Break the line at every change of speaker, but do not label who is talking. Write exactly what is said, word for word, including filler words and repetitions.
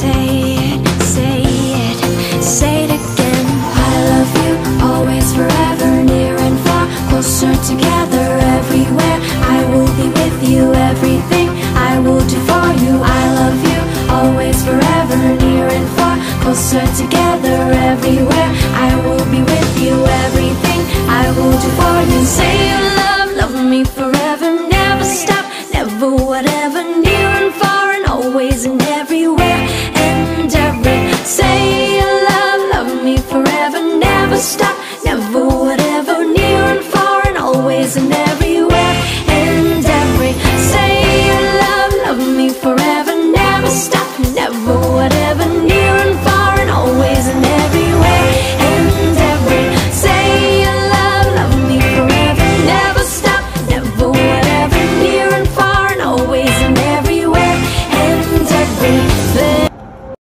say it, say it, say it again. I love you, always, forever, near and far, closer together, everywhere. I will be with you, everything I will do for you. I love you, always, forever, near and far, closer together, everywhere. I will be with you, everything I will do for you. Say you love, love me forever, never stop, never whatever.